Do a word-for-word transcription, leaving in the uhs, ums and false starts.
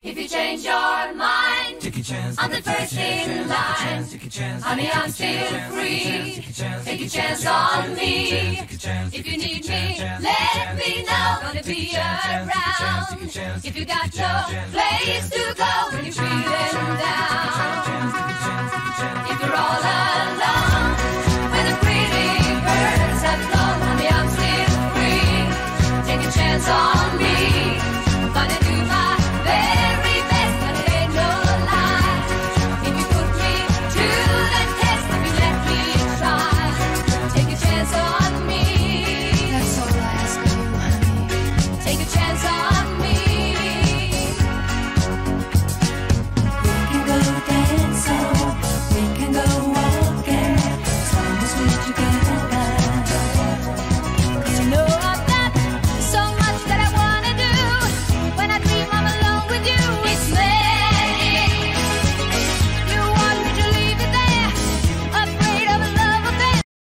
If you change your mind, take a chance. I'm the first in line. Honey, I'm still free. Take a chance on me. If you need me, let me know. Gonna be around. If you got no place to go when you're feeling down. If you're all alone, when the pretty birds have flown, honey, I'm still free. Take a chance on